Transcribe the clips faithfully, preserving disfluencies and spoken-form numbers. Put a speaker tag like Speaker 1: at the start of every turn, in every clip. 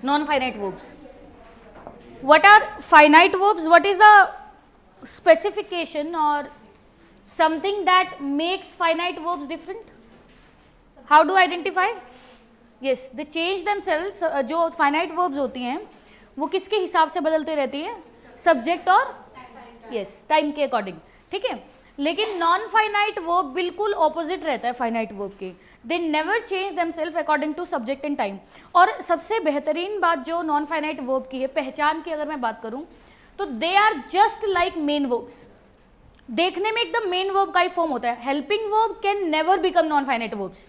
Speaker 1: non-finite verbs. What are finite verbs? What is the specification or something that makes finite verbs different? How do I identify? Yes, they change themselves. uh, जो finite verbs होती हैं वो किसके हिसाब से बदलते रहती हैं? सब्जेक्ट और यस टाइम के अकॉर्डिंग, ठीक है. लेकिन नॉन फाइनाइट वर्ब बिल्कुल ऑपोजिट रहता है फाइनाइट वर्ब के. They never change themselves according to subject and time. और सबसे बेहतरीन बात जो नॉन फाइनाइट वर्ब की है, पहचान की अगर मैं बात करूं तो they are just like main verbs. देखने में एकदम मेन वर्ब का ही फॉर्म होता है. Helping verb can never become non finite verbs.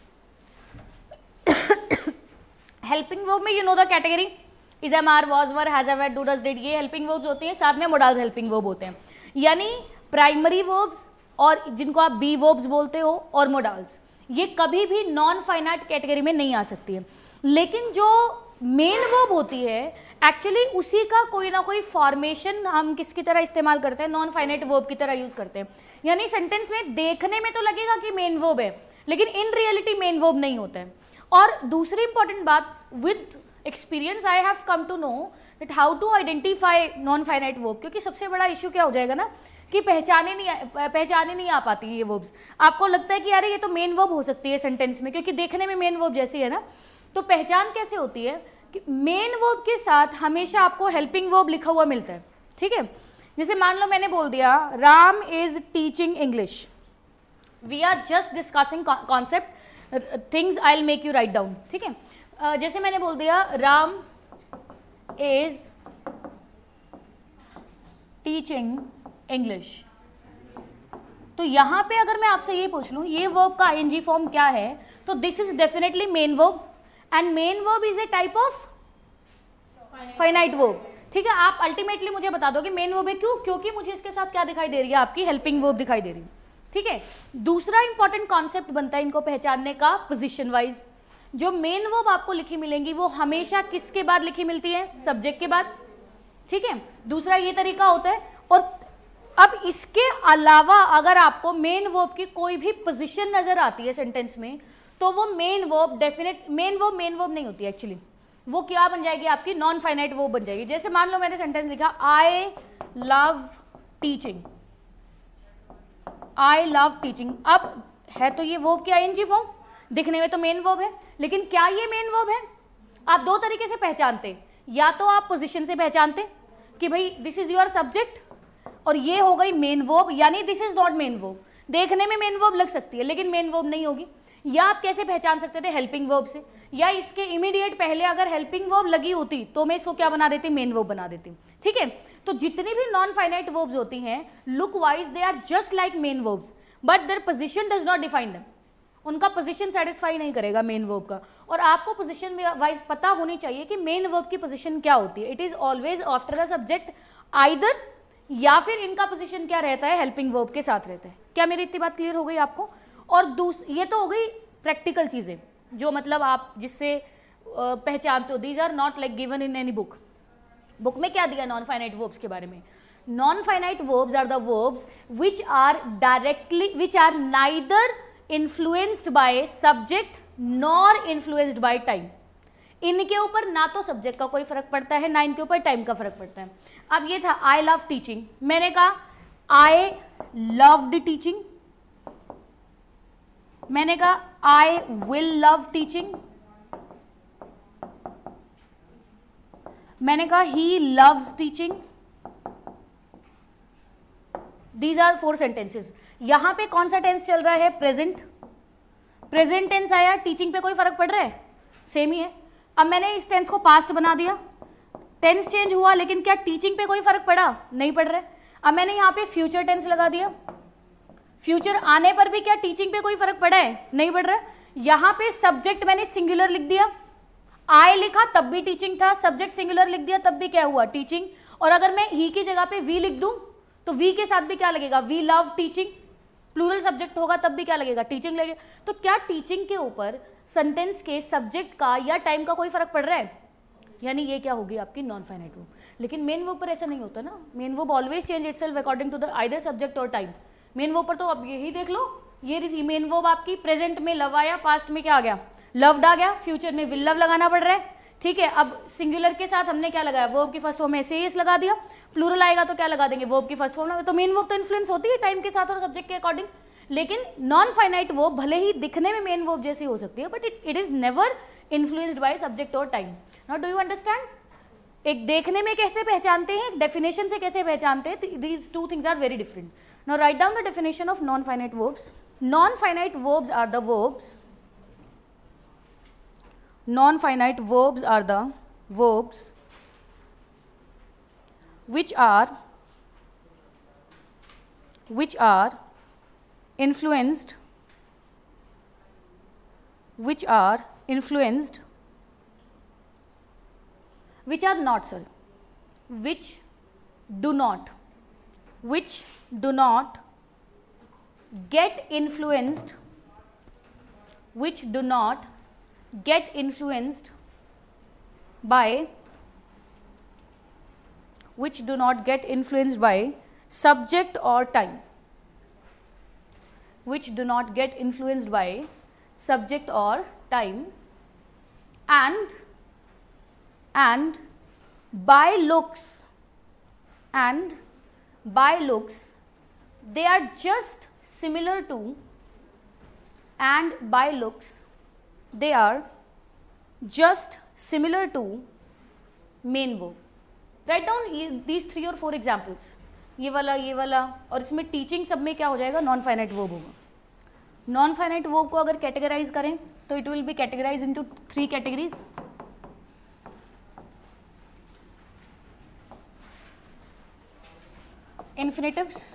Speaker 1: Helping verb में you know the category is am are was were has have do does did, ये helping verbs होती हैं. साथ में मोडाल्स हेल्पिंग वर्ब होते हैं, यानी प्राइमरी वर्ब्स और जिनको आप बी वर्ब्स बोलते हो और मोडाल्स, ये कभी भी नॉन फाइनाइट कैटेगरी में नहीं आ सकती है. लेकिन जो मेन वर्ब होती है एक्चुअली उसी का कोई ना कोई फॉर्मेशन हम किसकी तरह इस्तेमाल करते हैं, नॉन फाइनाइट वर्ब की तरह यूज करते हैं. यानी सेंटेंस में देखने में तो लगेगा कि मेन वर्ब है लेकिन इन रियलिटी मेन वर्ब नहीं होता है. और दूसरी इंपॉर्टेंट बात, with experience I have come to know that how to identify non finite verb. क्योंकि सबसे बड़ा इशू क्या हो जाएगा ना कि पहचाने नहीं पहचाने नहीं आ पाती हैं ये वर्ब्स. आपको लगता है कि यार ये तो मेन वर्ब हो सकती है सेंटेंस में क्योंकि देखने में मेन वर्ब जैसी है ना. तो पहचान कैसे होती है कि मेन वर्ब के साथ हमेशा आपको हेल्पिंग वर्ब लिखा हुआ मिलता है, ठीक है. जैसे मान लो मैंने बोल दिया Ram is teaching English. We are just discussing concept, things I will make you write down, ठीक है. uh, जैसे मैंने बोल दिया राम इज टीचिंग इंग्लिश. तो यहां पे अगर मैं आपसे ये पूछ लूं ये वर्ब का आईएनजी फॉर्म क्या है, तो this is definitely main verb and main verb is a type of finite verb, ठीक है. आप अल्टीमेटली मुझे बता दो कि मेन वर्ब है. क्यों? क्योंकि मुझे इसके साथ क्या दिखाई दे रही है, आपकी हेल्पिंग वर्ब दिखाई दे रही है, ठीक है. दूसरा इंपॉर्टेंट कॉन्सेप्ट बनता है इनको पहचानने का पोजीशन वाइज. जो मेन वर्ब आपको लिखी मिलेंगी वो हमेशा किसके बाद लिखी मिलती है, सब्जेक्ट के बाद, ठीक है. दूसरा ये तरीका होता है. और अब इसके अलावा अगर आपको मेन वर्ब की कोई भी पोजीशन नजर आती है सेंटेंस में तो वो main verb definite main verb main verb main होती है एक्चुअली. वो क्या बन जाएगी आपकी, नॉन फाइनाइट वर्ब बन जाएगी. जैसे मान लो मैंने सेंटेंस लिखा I love teaching. I love teaching, अब है तो ये वर्ब की आईएनजी फॉर्म, दिखने में तो मेन वर्ब है लेकिन क्या ये मेन वर्ब है? आप दो तरीके से पहचानते, या तो आप पोजीशन से पहचानते कि भाई दिस इज योर सब्जेक्ट और ये हो गई मेन वर्ब, यानी this is not main verb. देखने में मेन वर्ब लग सकती है लेकिन मेन वर्ब नहीं होगी. या आप कैसे पहचान सकते थे, हेल्पिंग वर्ब से, या इसके इमीडिएट पहले अगर हेल्पिंग वर्ब लगी होती तो मैं इसको क्या बना देती, मेन वर्ब बना देती, ठीक है. तो जितनी भी नॉन फाइनाइट वर्ब्स होती हैं look wise they are just like main verbs but their position does not define them. उनका पोजीशन सेटिस्फाई नहीं करेगा मेन वर्ब का. और आपको पोजीशन वाइज पता होनी चाहिए कि मेन वर्ब की पोजीशन क्या होती है. It is always after the subject either, या फिर इनका पोजीशन क्या रहता है, हेल्पिंग वर्ब के साथ रहता है. क्या मेरी इतनी बात क्लियर हो गई आपको? और दूस ये तो हो गई प्रैक्टिकल चीजें जो मतलब आप जिससे पहचानते हो. These are not like given in any book. Book में क्या दिया नॉन फाइनाइट वर्ब्स के बारे में? Non finite verbs are the verbs which are directly which are neither influenced by subject nor influenced by time. इनके ऊपर ना तो सब्जेक्ट का कोई फर्क पड़ता है ना इनके ऊपर टाइम का फर्क पड़ता है. अब ये था आई लव टीचिंग, मैंने कहा आई लव्ड टीचिंग, मैंने कहा आई विल लव टीचिंग, मैंने कहा he loves teaching. These are four sentences. यहां पे कौन सा टेंस चल रहा है, प्रेजेंट. प्रेजेंट टेंस आया, टीचिंग पे कोई फर्क पड़ रहा है, सेम ही है. अब मैंने इस टेंस को पास्ट बना दिया, टेंस चेंज हुआ लेकिन क्या टीचिंग पे कोई फर्क पड़ा, नहीं पड़ रहा है. अब मैंने यहाँ पे फ्यूचर टेंस लगा दिया, फ्यूचर आने पर भी क्या टीचिंग पे कोई फर्क पड़ा है, नहीं पड़ रहा है. यहाँ पे सब्जेक्ट मैंने सिंगुलर लिख दिया, आई लिखा तब भी टीचिंग था, सब्जेक्ट सिंगुलर लिख दिया तब भी क्या हुआ, टीचिंग. और अगर मैं ही की जगह पे वी लिख दूं तो वी के साथ भी क्या लगेगा, we love teaching. Plural subject होगा तब भी क्या लगेगा, टीचिंग लगेगा. तो क्या टीचिंग के ऊपर सेंटेंस के सब्जेक्ट का या टाइम का कोई फर्क पड़ रहा है? यानी ये क्या होगी आपकी नॉन फाइनाइट वर्ब. लेकिन मेन वर्ब पर ऐसा नहीं होता ना. Main verb always change itself according to the either subject और टाइम. मेन वर्ब पर तो अब यही देख लो, ये थी मेन वर्ब आपकी, प्रेजेंट में लव आया, पास्ट में क्या आ गया, लव्ड आ गया, फ्यूचर में विल लव लगाना पड़ रहा है. ठीक है, अब सिंगुलर के साथ हमने क्या लगाया, वर्ब की फर्स्ट फॉर्म में एस लगा दिया, प्लूरल आएगा तो क्या लगा देंगे, वर्ब की फर्स्ट फॉर्म में। तो मेन वर्ब तो इन्फ्लुएंस होती है टाइम के साथ और सब्जेक्ट के अकॉर्डिंग, लेकिन नॉन फाइनाइट वर्ब भले ही दिखने में मेन वर्ब जैसी हो सकती है, but it it is never influenced by subject और time. Now do you understand? एक देखने में कैसे पहचानते हैं, एक डेफिनेशन से कैसे पहचानते हैं, these two things are very different. Now write down the definition of non finite verbs. Non finite verbs are the verbs non finite verbs are the verbs which are which are influenced which are influenced which are not sorry which do not which do not get influenced which do not get influenced by which do not get influenced by subject or time which do not get influenced by subject or time and and by looks and by looks they are just similar to and by looks they are just similar to main verb. Write down these three or four examples. ये वाला, ये वाला, और इसमें teaching सब में क्या हो जाएगा, नॉन फाइनाइट वर्ब होगा। नॉन फाइनाइट वर्ब को अगर कैटेगराइज करें तो it will be categorize into three categories. Infinitives,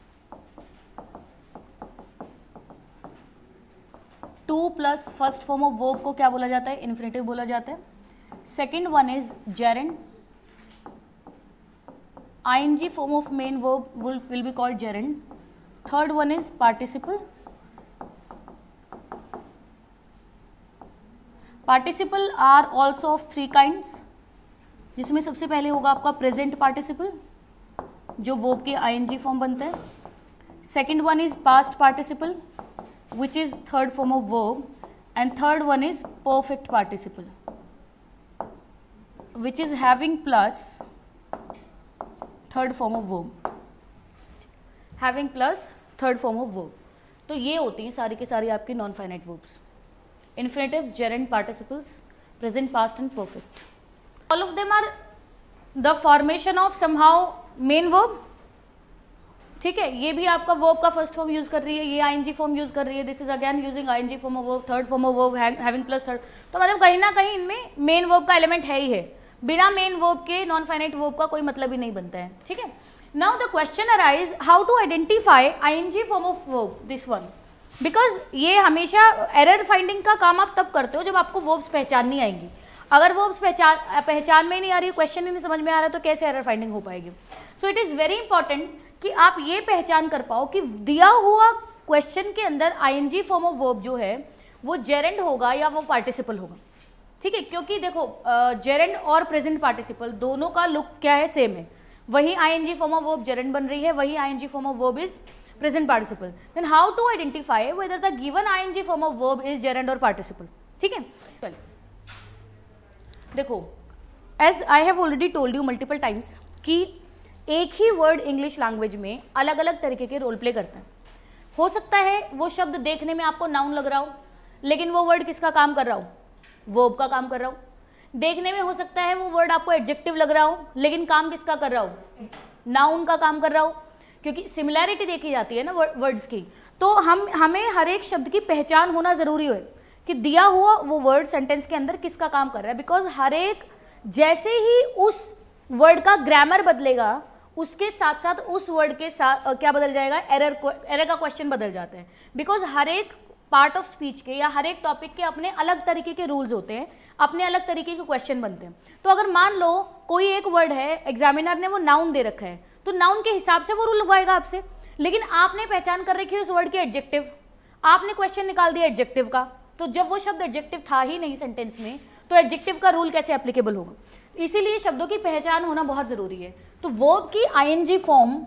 Speaker 1: to plus first form of verb को क्या बोला जाता है, इन्फिनेटिव बोला जाता है। Second one is gerund, ING form of main verb will, will be called gerund. Third one is participle. Participle are also of three kinds, जिसमें सबसे पहले होगा आपका प्रेजेंट पार्टिसिपल जो वर्ब के आईएनजी फॉर्म बनता है। Second one is past participle which is third form of verb, and third one is perfect participle which is having plus third form of verb, having plus third form of verb. तो ये होती हैं सारी की सारी आपकी non finite verbs, infinitives, gerund, participles, present, past and perfect. All of them are the formation of somehow main verb. ठीक है, ये भी आपका वर्ब का फर्स्ट फॉर्म यूज कर रही है, ये आईएनजी फॉर्म यूज कर रही है, this is again using ING form of verb, third form of verb, having plus third. तो मतलब कहीं ना कहीं इनमें मेन वर्ब का एलिमेंट है ही है. बिना मेन वर्ब के नॉन फाइनाइट वर्ब का कोई मतलब ही नहीं बनता है. ठीक है, now the question arise how to identify ING form of verb, this one, because ये हमेशा एरर फाइंडिंग का काम आप तब करते हो जब आपको वर्ब्स पहचान नहीं आएंगी. अगर वर्ब्स पहचान पहचान में नहीं आ रही, क्वेश्चन ही नहीं समझ में आ रहा है, तो कैसे एरर फाइंडिंग हो पाएगी. So it is very important कि आप ये पहचान कर पाओ कि दिया हुआ क्वेश्चन के अंदर आईएनजी फॉर्म ऑफ वर्ब जो है वो जेरेंड होगा या वो पार्टिसिपल होगा. ठीक है, क्योंकि देखो जेरेंड और प्रेजेंट पार्टिसिपल दोनों का लुक क्या है, सेम है. वही ING form of verb gerund बन रही है, वही ING form of verb is present participle. Then how to identify whether the given ING form of verb is gerund और पार्टिसिपल. ठीक है, चलिए देखो, as I have already told you multiple times कि एक ही वर्ड इंग्लिश लैंग्वेज में अलग अलग तरीके के रोल प्ले करता है. हो सकता है वो शब्द देखने में आपको नाउन लग रहा हो, लेकिन वो वर्ड किसका काम कर रहा हो, वर्ब का काम कर रहा हो. देखने में हो सकता है वो वर्ड आपको एडजेक्टिव लग रहा हो, लेकिन काम किसका कर रहा हो, नाउन का काम कर रहा हो, क्योंकि सिमिलैरिटी देखी जाती है ना वर्ड्स की. तो हम हमें हर एक शब्द की पहचान होना ज़रूरी है कि दिया हुआ वो वर्ड सेंटेंस के अंदर किसका काम कर रहा है. बिकॉज हर एक जैसे ही उस वर्ड का ग्रामर बदलेगा, उसके साथ साथ उस वर्ड के साथ क्या बदल जाएगा, एरर एरर का क्वेश्चन बदल जाता है. बिकॉज हर एक पार्ट ऑफ स्पीच के या हर एक टॉपिक के अपने अलग तरीके के रूल्स होते हैं, अपने अलग तरीके के क्वेश्चन बनते हैं. तो अगर मान लो कोई एक वर्ड है, एग्जामिनर ने वो नाउन दे रखा है, तो नाउन के हिसाब से वो रूल लगाएगा आपसे. लेकिन आपने पहचान कर रखी है उस वर्ड की एडजेक्टिव, आपने क्वेश्चन निकाल दिया एडजेक्टिव का, तो जब वो शब्द एडजेक्टिव था ही नहीं सेंटेंस में, तो एडजेक्टिव का रूल कैसे एप्लीकेबल होगा. इसीलिए शब्दों की पहचान होना बहुत जरूरी है. तो वर्ब की आईएनजी फॉर्म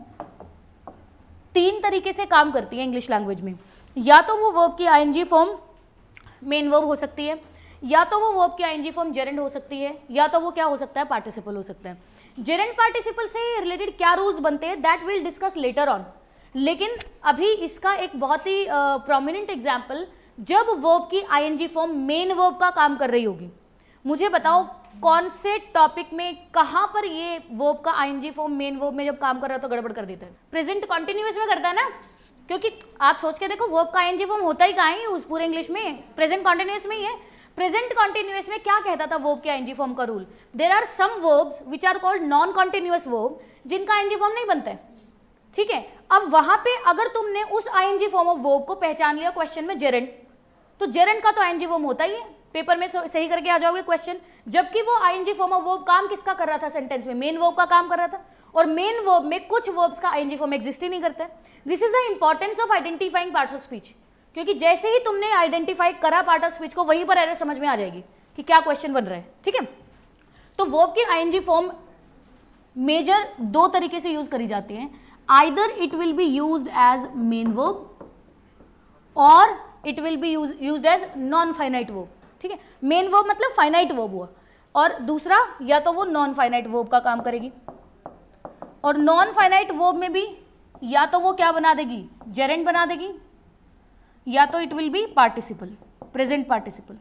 Speaker 1: तीन तरीके से काम करती है इंग्लिश लैंग्वेज में. या तो वो वर्ब की आईएनजी फॉर्म मेन वर्ब हो सकती है, या तो वो वर्ब की आईएनजी फॉर्म जेरेंड हो सकती है, या तो वो क्या हो सकता है, पार्टिसिपल हो सकता है। जेरेंड पार्टिसिपल से रिलेटेड क्या रूल्स बनते हैं that will discuss later on, लेकिन अभी इसका एक बहुत ही प्रोमिनेंट uh, एग्जाम्पल, जब वर्ब की आईएनजी फॉर्म मेन वर्ब का काम कर रही होगी, मुझे बताओ कौन से टॉपिक में कहां पर ये वर्ब का आईएनजी फॉर्म मेन वर्ब में जब काम कर रहा है तो गड़बड़ कर देता है? प्रेजेंट कॉन्टिन्यूअस में करता है ना, क्योंकि आप सोच के देखो वर्ब का आईएनजी फॉर्म होता ही कहाँ है उस पूरे इंग्लिश में, प्रेजेंट कॉन्टिन्यूअस में ही है। प्रेजेंट कॉन्टिन्यूअस में क्या कहता था वर्ब के आईएनजी फॉर्म का rule? There are some verbs which are called non continuous verb, जिनका आईएनजी फॉर्म नहीं बनता है, ठीक है। अब वहां पे अगर तुमने उस आईएनजी फॉर्म ऑफ वर्ब को पहचान लिया क्वेश्चन में जेरेंड, तो जेरेंड का तो आईएनजी फॉर्म होता ही है, पेपर में सही करके आ जाओगे क्वेश्चन, जबकि वो आईएनजी फॉर्म ऑफ वर्ब काम किसका कर रहा था सेंटेंस में? मेन वर्ब का काम कर रहा था, और मेन वर्ब में कुछ वर्ब्स का आईएनजी फॉर्म एग्जिस्ट ही नहीं करता है। This is the importance of identifying parts of speech, क्योंकि जैसे ही तुमने आइडेंटिफाई करा पार्ट ऑफ स्पीच को, वहीं पर एरर समझ में आ जाएगी कि क्या क्वेश्चन बन रहा है, ठीक है। तो वर्ब की आईएनजी फॉर्म मेजर दो तरीके से यूज करी जाती है, either it will be used as main verb और it will be used as non finite verb, ठीक है। मेन वर्ब मतलब फाइनाइट वर्ब हुआ, और दूसरा या तो वो नॉन फाइनाइट वर्ब का काम करेगी, और नॉन फाइनाइट वर्ब में भी या तो वो क्या बना देगी, जेरेंड बना देगी, या तो it will be participle, present participle,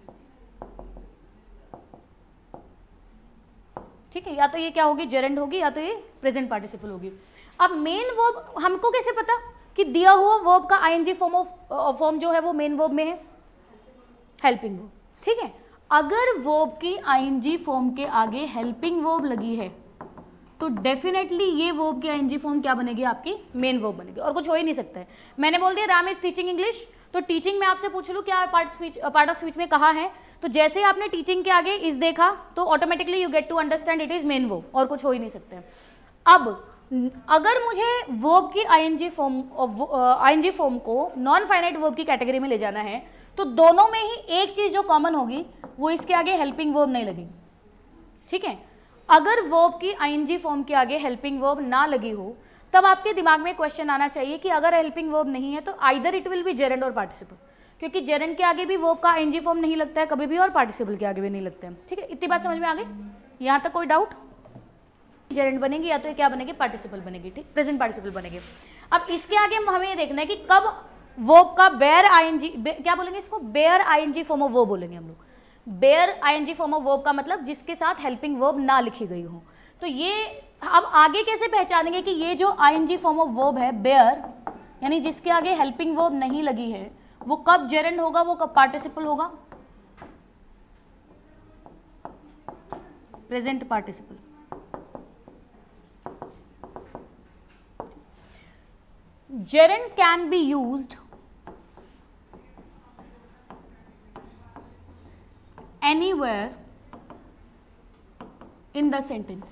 Speaker 1: ठीक है। या तो ये क्या होगी, जेरेंड होगी, या तो ये प्रेजेंट पार्टिसिपल होगी। अब मेन वर्ब हमको कैसे पता कि दिया हुआ वर्ब का आईएनजी फॉर्म ऑफ फॉर्म जो है वो मेन वर्ब में है? हेल्पिंग वर्ब, ठीक है। अगर वर्ब की आईएनजी फॉर्म के आगे हेल्पिंग वर्ब लगी है तो डेफिनेटली ये वर्ब की आईएनजी फॉर्म क्या बनेगी, आपकी मेन वर्ब बनेगी, और कुछ हो ही नहीं सकता है। मैंने बोल दिया राम इज टीचिंग इंग्लिश, तो टीचिंग में आपसे पूछ लूँ क्या part speech part of speech में कहा है, तो जैसे ही आपने टीचिंग के आगे इस देखा तो automatically you get to understand it is main verb, और कुछ हो ही नहीं सकता है। अब अगर मुझे वर्ब की आईएनजी फॉर्म आईएनजी फॉर्म को नॉन फाइनाइट वर्ब की कैटेगरी में ले जाना है, तो दोनों में ही एक चीज जो कॉमन होगी वो इसके आगे हेल्पिंग वर्ब नहीं लगी, ठीक है। अगर वर्ब की आईएनजी फॉर्म के आगे हेल्पिंग वर्ब ना लगी हो, तब आपके दिमाग में क्वेश्चन आना चाहिए कि अगर हेल्पिंग वर्ब नहीं है तो either it will be gerund और पार्टिसिपल, क्योंकि जेरेंड के आगे भी वर्ब का आईएनजी फॉर्म नहीं लगता है कभी भी, और पार्टिसिपल के आगे भी नहीं लगता है, ठीक है। इतनी बात समझ में आ गई? यहाँ तक कोई डाउट? जेरेंड बनेगी या तो ये क्या बनेगी, पार्टिसिपल बनेगी, ठीक, प्रेजेंट पार्टिसिपल बनेगी। अब इसके आगे हमें ये देखना है कि कब वर्ब का बेयर आईएनजी, क्या बोलेंगे इसको, bare ING form of verb बोलेंगे हम लोग। Bare ING form of verb का मतलब जिसके साथ हेल्पिंग वर्ब ना लिखी गई हो। तो ये अब आगे कैसे पहचानेंगे कि ये जो आईएनजी फॉर्म ऑफ वर्ब है बेयर, यानी जिसके आगे हेल्पिंग वर्ब नहीं लगी है, वो कब जेरेंड होगा, वो कब पार्टिसिपल होगा? Present participle. Gerund can be used anywhere in the sentence.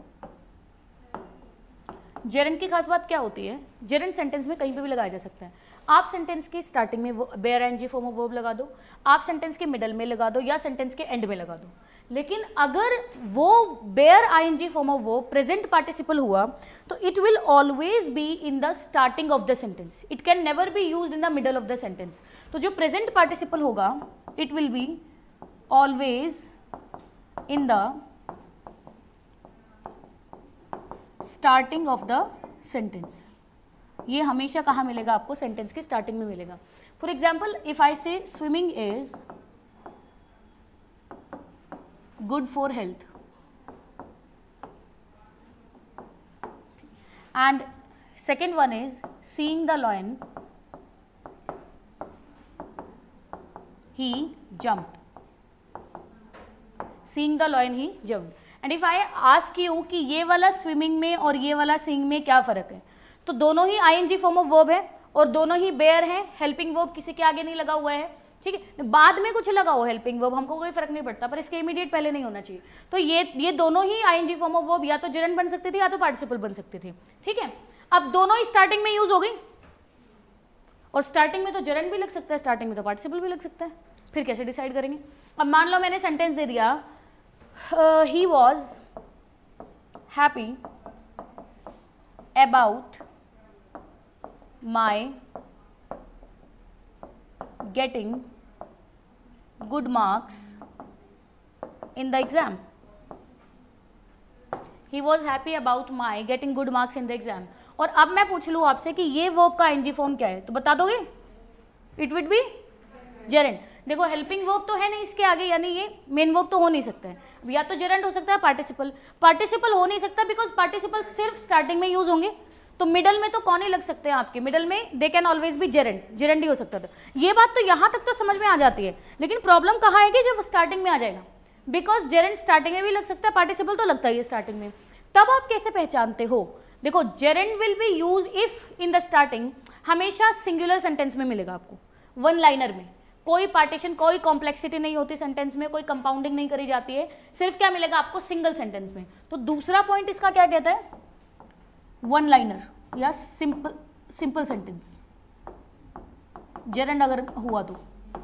Speaker 1: Gerund की खास बात क्या होती है, जेरेंड सेंटेंस में कहीं पे भी लगाया जा सकता है। आप सेंटेंस की स्टार्टिंग में bare ING form of verb लगा दो, आप सेंटेंस के मिडल में लगा दो, या सेंटेंस के एंड में लगा दो। लेकिन अगर वो bare ING form of verb present participle हुआ तो it will always be in the starting of the sentence, it can never be used in the middle of the sentence. तो जो प्रेजेंट पार्टिसिपल होगा it will be always in the starting of the sentence. ये हमेशा कहाँ मिलेगा आपको, sentence के starting में मिलेगा। For example if I say swimming is good for health, and second one is seeing the lion he jumped, seeing the lion he jumped. And if I ask you कि ये वाला swimming में और ये वाला seeing में क्या फर्क है, तो दोनों ही आईएनजी फॉर्म ऑफ वर्ब है और दोनों ही बेयर है, हेल्पिंग वर्ब किसी के आगे नहीं लगा हुआ है, ठीक है। बाद में कुछ लगा हो हेल्पिंग वर्ब, हमको कोई फर्क नहीं पड़ता, पर इसके इमीडिएट पहले नहीं होना चाहिए। तो ये ये दोनों ही आईएनजी फॉर्म ऑफ वर्ब या तो जेरेंड बन सकते थे या तो पार्टिसिपल बन सकते थे, ठीक है। अब दोनों ही स्टार्टिंग में यूज हो गई, और स्टार्टिंग में तो जेरेंड भी लग सकता है, स्टार्टिंग में तो पार्टिसिपल भी लग सकता है, फिर कैसे डिसाइड करेंगे? अब मान लो मैंने सेंटेंस दे दिया he was happy about my getting good marks in the exam. He was happy about my getting good marks in the exam. और अब मैं पूछ लूँ आपसे कि ये वर्ब का ing फॉर्म क्या है, तो बता दोगे? It would be gerund. देखो हेल्पिंग वर्ब तो है नहीं इसके आगे, यानी ये मेन वर्ब तो हो नहीं सकता है, या तो जेरेंड हो सकता है पार्टिसिपल, पार्टिसिपल हो नहीं सकता बिकॉज पार्टिसिपल सिर्फ स्टार्टिंग में यूज होंगे, तो मिडल में तो कौन ही लग सकते हैं आपके, मिडल में दे कैन ऑलवेज भी जेरेंड, जेरेंड ही हो सकता था। ये बात तो यहाँ तक तो समझ में आ जाती है, लेकिन प्रॉब्लम कहाँ है कि जब स्टार्टिंग में आ जाएगा, बिकॉज जेरेंड स्टार्टिंग में भी लग सकता है, पार्टिसिपल तो लगता ही है स्टार्टिंग में, तब आप कैसे पहचानते हो? देखो gerund will be use if in the starting, हमेशा सिंगुलर सेंटेंस में मिलेगा आपको, वन लाइनर में, कोई पार्टीशन, कोई कॉम्प्लेक्सिटी नहीं होती सेंटेंस में, कोई कंपाउंडिंग नहीं करी जाती है, सिर्फ क्या मिलेगा आपको सिंगल सेंटेंस में। तो दूसरा पॉइंट इसका क्या कहता है? वन लाइनर या सिंपल सिंपल सेंटेंस, जेरेंड अगर हुआ तो।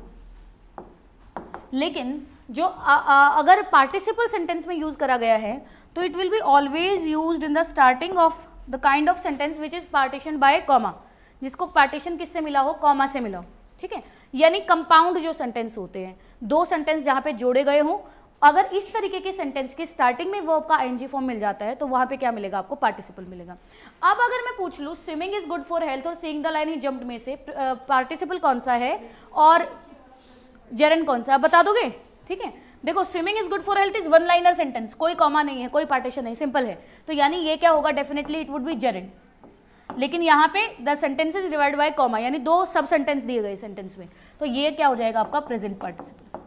Speaker 1: लेकिन जो आ, आ, अगर पार्टिसिपल सेंटेंस में यूज करा गया है तो it will be always used in the starting of the kind of sentence which is partition by comma, जिसको पार्टीशन किससे मिला हो? कॉमा से मिला हो, ठीक है। यानी कंपाउंड जो सेंटेंस होते हैं, दो सेंटेंस जहां पे जोड़े गए हों, अगर इस तरीके के सेंटेंस के स्टार्टिंग में वर्ब का आईएनजी फॉर्म मिल जाता है तो वहां पे क्या मिलेगा आपको? पार्टिसिपल मिलेगा। अब अगर मैं पूछ लूं swimming is good for health और seeing the line he jumped में से पार्टिसिपल कौन सा है और जेरेंड कौन सा है, बता दोगे? ठीक है, देखो swimming is good for health is one liner sentence, कोई कॉमा नहीं है, कोई पार्टीशन नहीं, सिंपल है, तो यानी ये क्या होगा? Definitely it would be gerund. लेकिन यहाँ पे the sentences divide by comma, यानी दो सब सेंटेंस दिए गए सेंटेंस में, तो ये क्या हो जाएगा आपका? Present participle.